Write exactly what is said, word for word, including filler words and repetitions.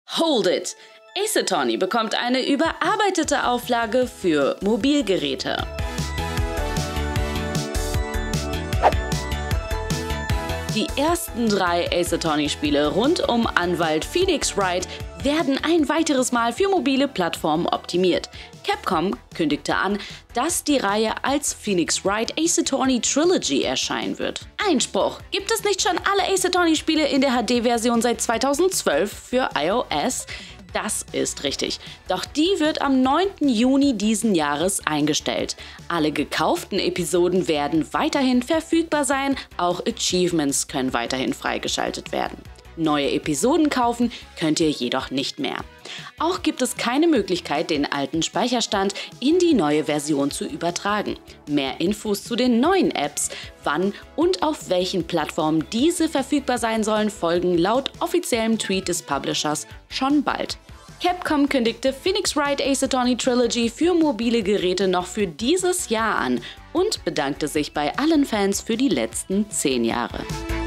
Hold it! Ace Attorney bekommt eine überarbeitete Auflage für Mobilgeräte. Die ersten drei Ace Attorney-Spiele rund um Anwalt Phoenix Wright werden ein weiteres Mal für mobile Plattformen optimiert. Capcom kündigte an, dass die Reihe als Phoenix Wright Ace Attorney Trilogy erscheinen wird. Einspruch: Gibt es nicht schon alle Ace Attorney-Spiele in der H D-Version seit zweitausendzwölf für iOS? Das ist richtig. Doch die wird am neunten Juni diesen Jahres eingestellt. Alle gekauften Episoden werden weiterhin verfügbar sein, auch Achievements können weiterhin freigeschaltet werden. Neue Episoden kaufen könnt ihr jedoch nicht mehr. Auch gibt es keine Möglichkeit, den alten Speicherstand in die neue Version zu übertragen. Mehr Infos zu den neuen Apps, wann und auf welchen Plattformen diese verfügbar sein sollen, folgen laut offiziellem Tweet des Publishers schon bald. Capcom kündigte Phoenix Wright Ace Attorney Trilogy für mobile Geräte noch für dieses Jahr an und bedankte sich bei allen Fans für die letzten zehn Jahre.